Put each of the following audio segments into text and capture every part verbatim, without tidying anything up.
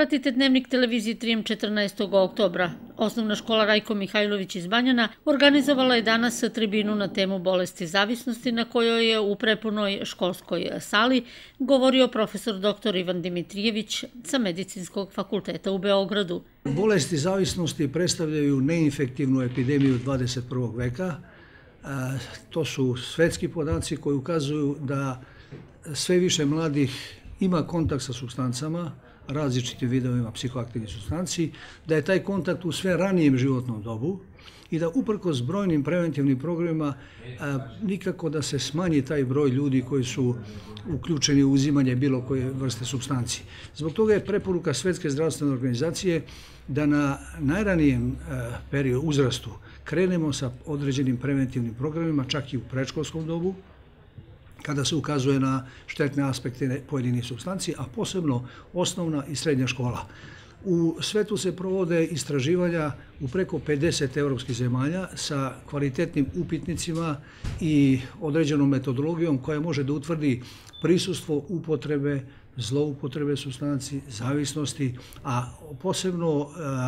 Pratite Dnevnik televizije tri M četrnaestog oktobra. Osnovna škola Rajko Mihajlović iz Banjana organizovala je danas tribinu na temu bolesti zavisnosti na kojoj je u prepunoj školskoj sali govorio profesor doktor Ivan Dimitrijević sa Medicinskog fakulteta u Beogradu. Bolesti zavisnosti predstavljaju neinfektivnu epidemiju dvadeset prvog veka. To su svetski podaci koji ukazuju da sve više mladih ima kontakt sa supstancama, različitim vidovima psihoaktivnih supstanci, da je taj kontakt u sve ranijem životnom dobu i da uprkos brojnim preventivnim programima nikako da se smanji taj broj ljudi koji su uključeni u uzimanje bilo koje vrste supstanci. Zbog toga je preporuka Svetske zdravstvene organizacije da na najranijem periodu uzrastu krenemo sa određenim preventivnim programima, čak i u predškolskom dobu, kada se ukazuje na štetne aspekte pojedinih supstanci, a posebno osnovna i srednja škola. U svetu se provode istraživanja u preko pedeset evropskih zemalja sa kvalitetnim upitnicima i određenom metodologijom koja može da utvrdi prisustvo upotrebe, zloupotrebe supstanci, zavisnosti, a posebno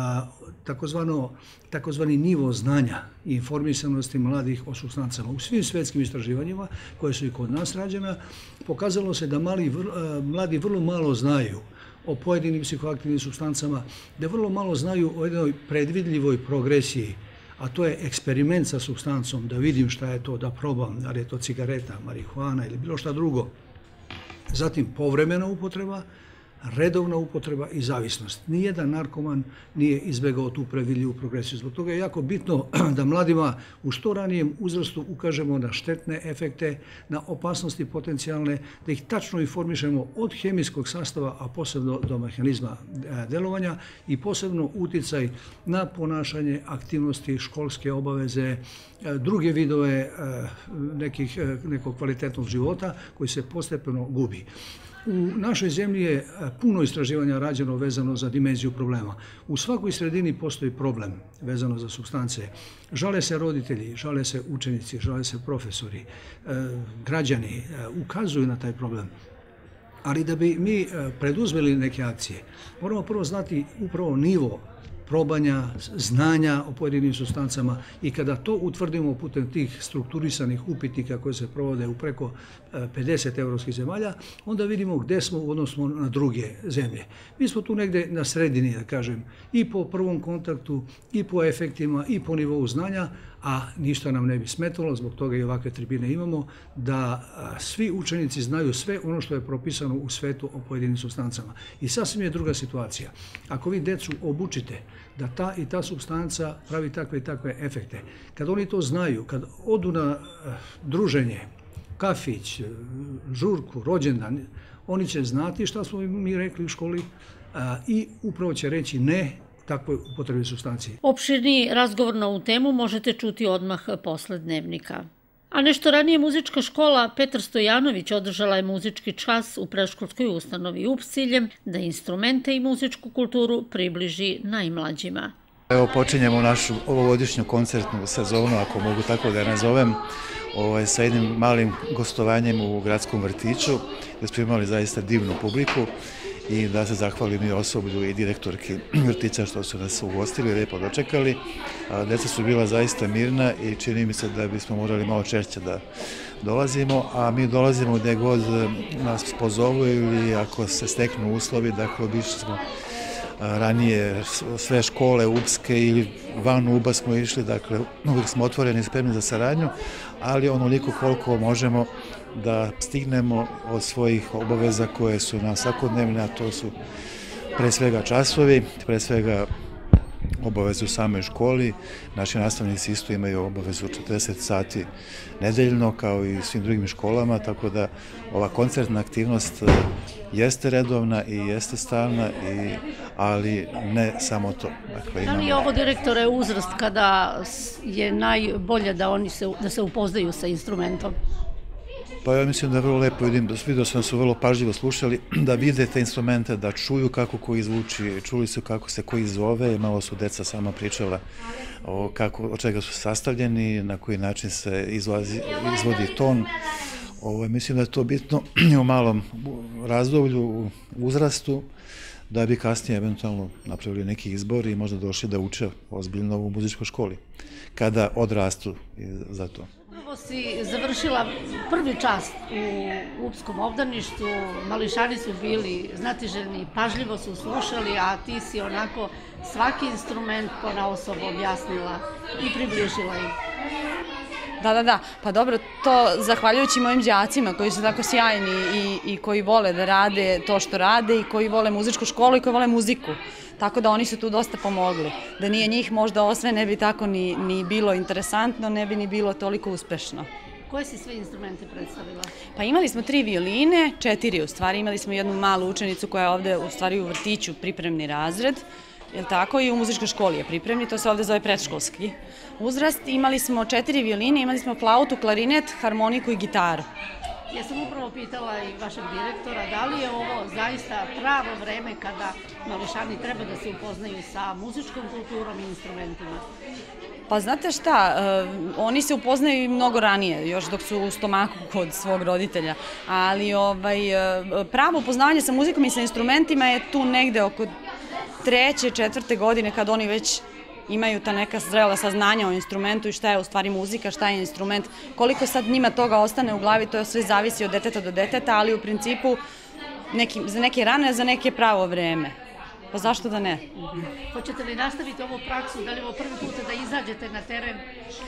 takozvani nivo znanja i informisanosti mladih o supstancama. U svim svetskim istraživanjima, koje su i kod nas rađena, pokazalo se da mladi vrlo malo znaju o pojedinim psihoaktivnim supstancama, da vrlo malo znaju o jednoj predvidljivoj progresiji, a to je eksperiment sa supstancom, da vidim šta je to, da probam, da li je to cigareta, marihuana ili bilo šta drugo. Zatim povremena upotreba, redovna upotreba i zavisnost. Nijedan narkoman nije izbegao tu predvidljivu progresiju. Zbog toga je jako bitno da mladima u što ranijem uzrastu ukažemo na štetne efekte, na opasnosti potencijalne, da ih tačno informišemo od hemijskog sastava, a posebno do mehanizma delovanja i posebno uticaj na ponašanje, aktivnosti, školske obaveze, druge vidove nekog kvalitetnog života koji se postepeno gubi. U našoj zemlji je puno istraživanja rađeno vezano za dimenziju problema. U svakoj sredini postoji problem vezano za supstance. Žale se roditelji, žale se učenici, žale se profesori, građani ukazuju na taj problem. Ali da bi mi preduzeli neke akcije, moramo prvo znati upravo nivo probanja, znanja o pojedinim supstancama i kada to utvrdimo putem tih strukturisanih upitnika koje se provode u preko pedeset evropskih zemalja, onda vidimo gde smo u odnosu na druge zemlje. Mi smo tu negde na sredini, da kažem, i po prvom kontaktu, i po efektima, i po nivou znanja, a ništa nam ne bi smetalo, zbog toga i ovakve tribine imamo, da svi učenici znaju sve ono što je propisano u svetu o pojedinim supstancama. I sasvim je druga situacija. Ako vi decu obučite da ta i ta supstanca pravi takve i takve efekte, kad oni to znaju, kad odu na druženje, kafić, žurku, rođendan, oni će znati šta smo mi rekli u školi i upravo će reći ne takvoj upotrebi supstanci. Opširniji razgovor na ovu temu možete čuti odmah posle Dnevnika. A nešto ranije muzička škola Petar Stojanović održala je muzički čas u predškolskoj ustanovi U P S s ciljem da instrumente i muzičku kulturu približi najmlađima. Evo počinjemo našu ovogodišnju koncertnu sezonu, ako mogu tako da je nazovem, sa jednim malim gostovanjem u gradskom vrtiću, gde smo imali zaista divnu publiku i da se zahvalim i osoblju i direktorki vrtića što su nas ugostili, lijepo dočekali. Deca su bila zaista mirna i čini mi se da bismo morali malo češće da dolazimo, a mi dolazimo gde god nas pozovu ili ako se steknu uslovi, dakle obišli smo ranije sve škole upske ili van U B A smo išli, dakle uvijek smo otvoreni i spremni za saradnju, ali onoliko koliko možemo da stignemo od svojih obaveza koje su nam svakodnevne, a to su pre svega časovi, pre svega obavezu u samoj školi. Naši nastavnici isto imaju obavezu četrdeset sati nedeljno kao i svim drugim školama, tako da ova koncertna aktivnost jeste redovna i jeste stalna, ali ne samo to. Da li je ovo, direktore, uzrast kada je najbolje da se upoznaju sa instrumentom? Pa ja mislim da je vrlo lepo, vidio sam da su vrlo pažljivo slušali, da vide te instrumente, da čuju kako koji zvuči, čuli su kako se koji zove, malo su deca sama pričala od čega su sastavljeni, na koji način se izvodi ton. Mislim da je to bitno u malom razdoblju, uzrastu, da bi kasnije eventualno napravili neki izbor i možda došli da uče ozbiljno u muzičkoj školi, kada odrastu za to. Prvo si završila prvi čas u Upskom obdaništu, mališani su bili znatiželjni, pažljivo su slušali, a ti si onako svaki instrument ponaosob objasnila i približila im. Da, da, da, pa dobro, to zahvaljujući mojim đacima koji su tako sjajni i, i koji vole da rade to što rade i koji vole muzičku školu i koji vole muziku. Tako da oni su tu dosta pomogli. Da nije njih možda ovo sve ne bi tako ni, ni bilo interesantno, ne bi ni bilo toliko uspešno. Koje si sve instrumente predstavila? Pa imali smo tri violine, četiri u stvari, imali smo jednu malu učenicu koja je ovde u stvari u vrtiću pripremni razred, je li tako, i u muzičkoj školi je pripremni, to se ovde zove predškolski uzrast. Imali smo četiri violine, imali smo flautu, klarinet, harmoniku i gitaru. Ja sam upravo pitala i vašeg direktora da li je ovo zaista pravo vreme kada mališani treba da se upoznaju sa muzičkom kulturom i instrumentima? Pa znate šta, oni se upoznaju i mnogo ranije, još dok su u stomaku kod svog roditelja, ali ovaj, pravo upoznavanje sa muzikom i sa instrumentima je tu negde oko treće, četvrte godine kad oni već imaju ta neka zrela saznanja o instrumentu i šta je u stvari muzika, šta je instrument, koliko sad njima toga ostane u glavi, to sve zavisi od deteta do deteta, ali u principu neki, za neke rane, za neke pravo vreme. Pa zašto da ne? Hoćete li nastaviti ovu praksu, da li ovo prvi put da izađete na teren?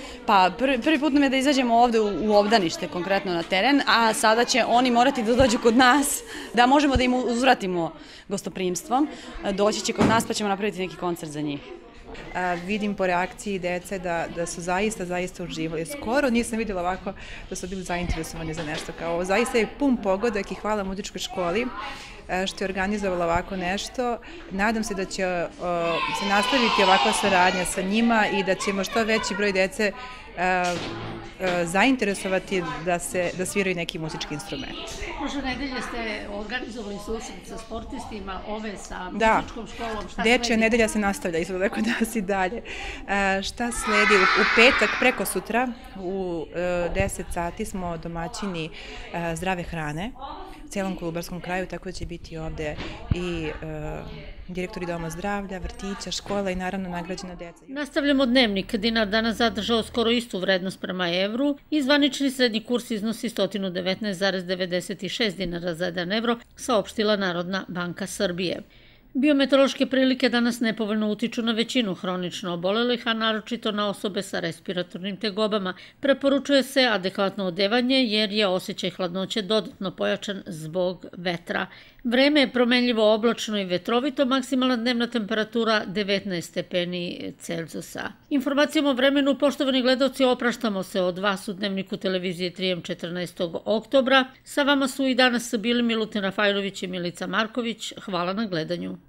Pa prvi, prvi put nam je da izađemo ovde u, u obdanište, konkretno na teren, a sada će oni morati da dođu kod nas, da možemo da im uzvratimo gostoprimstvom. Doći će kod nas pa ćemo napraviti neki koncert za njih. A, vidim po reakciji dece da, da su zaista, zaista uživali. Skoro nisam vidjela ovako da su bili zainteresovani za nešto kao ovo. Zaista je pun pogodak i hvala muzičkoj školi što je organizovala ovako nešto. Nadam se da će uh, se nastaviti ovakva saradnja sa njima i da ćemo što veći broj dece uh, uh, zainteresovati da, se, da sviraju neki muzički instrument. Prošle nedelje ste organizovali susret sa sportistima, ove sa da. muzičkom školom. Šta Dečja sledi? nedelja se nastavlja izgleda kod nas i dalje. Uh, šta sledi? U, u petak, preko sutra, u uh, deset sati smo domaćini uh, zdrave hrane u celom Kolubarskom kraju, tako da će biti ovde i e, direktori Doma zdravlja, vrtića, škola i naravno nagrađena deca. Nastavljamo dnevnik. Dinar danas zadržao skoro istu vrednost prema evru i zvanični srednji kurs iznosi sto devetnaest zarez devedeset šest dinara za jedan evro, saopštila Narodna banka Srbije. Biometeorološke prilike danas nepovoljno utiču na većinu hronično obolelih, a naročito na osobe sa respiratornim tegobama. Preporučuje se adekvatno odevanje jer je osjećaj hladnoće dodatno pojačan zbog vetra. Vreme je promenljivo oblačno i vetrovito, maksimalna dnevna temperatura devetnaest stepeni Celzijusa. Informacijom o vremenu, poštovani gledalci, opraštamo se od vas u dnevniku televizije tri M četrnaestog oktobra. Sa vama su i danas bili Milutin Rafajlović i Milica Marković. Hvala na gledanju.